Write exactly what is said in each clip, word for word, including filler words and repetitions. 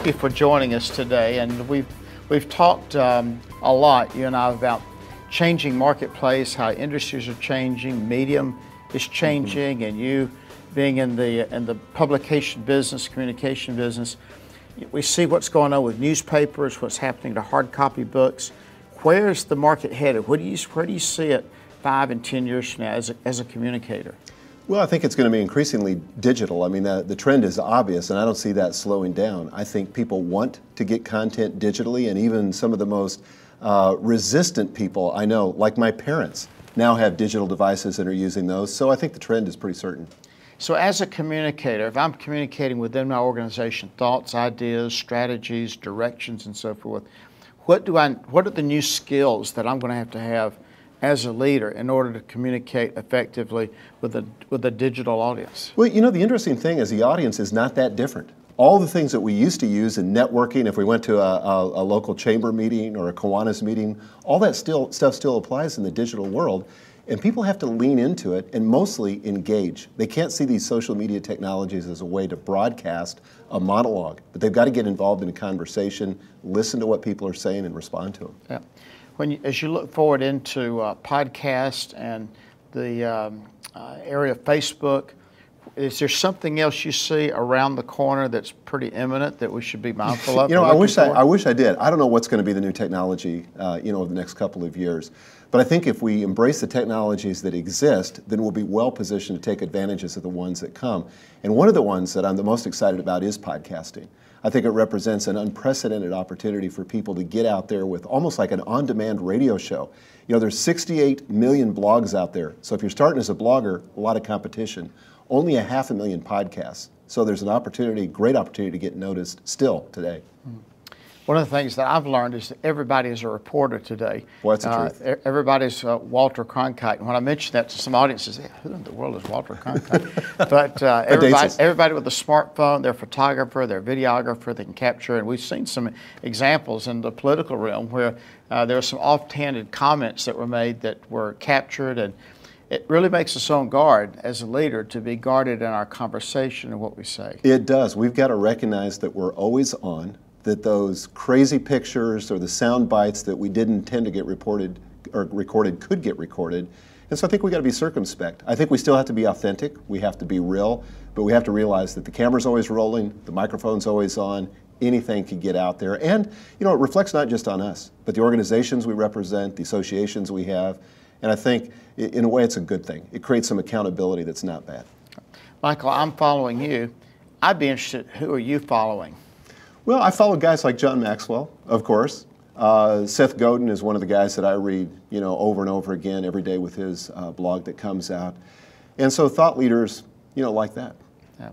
thank you for joining us today. And we've we've talked um, a lot, you and I, about changing marketplace, how industries are changing, medium is changing, mm-hmm. and you being in the in the publication business, communication business, we see what's going on with newspapers, what's happening to hard copy books. Where's the market headed? Where do you where do you see it five and ten years from now as a, as a communicator? Well, I think it's going to be increasingly digital. I mean, the, the trend is obvious, and I don't see that slowing down. I think people want to get content digitally, and even some of the most uh, resistant people I know, like my parents, now have digital devices and are using those. So I think the trend is pretty certain. So as a communicator, if I'm communicating within my organization, thoughts, ideas, strategies, directions, and so forth, what do I? What are the new skills that I'm going to have to have as a leader in order to communicate effectively with a with a digital audience? Well, you know, the interesting thing is the audience is not that different. All the things that we used to use in networking, if we went to a, a, a local chamber meeting or a Kiwanis meeting, all that still stuff still applies in the digital world. And people have to lean into it and mostly engage. They can't see these social media technologies as a way to broadcast a monologue, but they've got to get involved in a conversation, listen to what people are saying, and respond to them. Yeah. When you, as you look forward into uh, podcast and the um, uh, area of Facebook, is there something else you see around the corner that's pretty imminent that we should be mindful of? You know, I wish I, I wish I did. I don't know what's going to be the new technology, uh, you know, over the next couple of years. But I think if we embrace the technologies that exist, then we'll be well positioned to take advantages of the ones that come. And one of the ones that I'm the most excited about is podcasting. I think it represents an unprecedented opportunity for people to get out there with almost like an on-demand radio show. You know, there's sixty-eight million blogs out there. So if you're starting as a blogger, a lot of competition. Only a half a million podcasts. So there's an opportunity, great opportunity to get noticed still today. One of the things that I've learned is that everybody is a reporter today. Well, that's the uh, truth. Everybody's uh, Walter Cronkite. And when I mention that to some audiences, hey, who in the world is Walter Cronkite? But uh, everybody, everybody with a smartphone, they're a photographer, they're a videographer, they can capture. And we've seen some examples in the political realm where uh, there were some off-handed comments that were made that were captured. And it really makes us on guard as a leader to be guarded in our conversation and what we say. It does. We've got to recognize that we're always on, that those crazy pictures or the sound bites that we didn't intend to get reported or recorded could get recorded. And so I think we've got to be circumspect. I think we still have to be authentic. We have to be real, but we have to realize that the camera's always rolling, the microphone's always on, anything could get out there. And, you know, it reflects not just on us, but the organizations we represent, the associations we have. And I think, in a way, it's a good thing. It creates some accountability that's not bad. Michael, I'm following you. I'd be interested, who are you following? Well, I follow guys like John Maxwell, of course. Uh, Seth Godin is one of the guys that I read, you know, over and over again every day with his uh, blog that comes out. And so thought leaders, you know, like that. Yeah.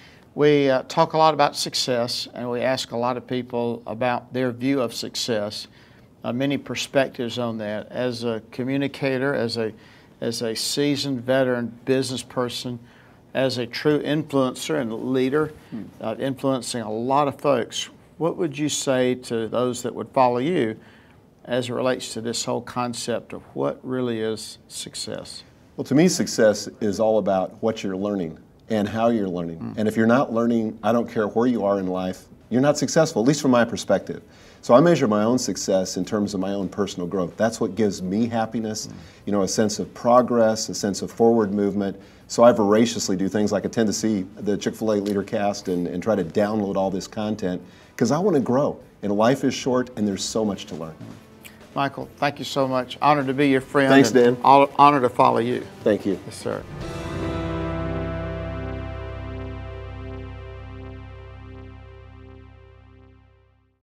We uh, talk a lot about success, and we ask a lot of people about their view of success. Uh, many perspectives on that. As a communicator, as a as a seasoned veteran business person, as a true influencer and leader, hmm. uh, influencing a lot of folks, what would you say to those that would follow you as it relates to this whole concept of what really is success? Well, to me, success is all about what you're learning and how you're learning. Hmm. And if you're not learning, I don't care where you are in life, you're not successful, at least from my perspective. So I measure my own success in terms of my own personal growth. That's what gives me happiness, you know, a sense of progress, a sense of forward movement. So I voraciously do things like attend to see the Chick-fil-A Leader Cast and, and try to download all this content because I want to grow. And life is short and there's so much to learn. Michael, thank you so much. Honored to be your friend. Thanks, Dan. Honored to follow you. Thank you. Yes, sir.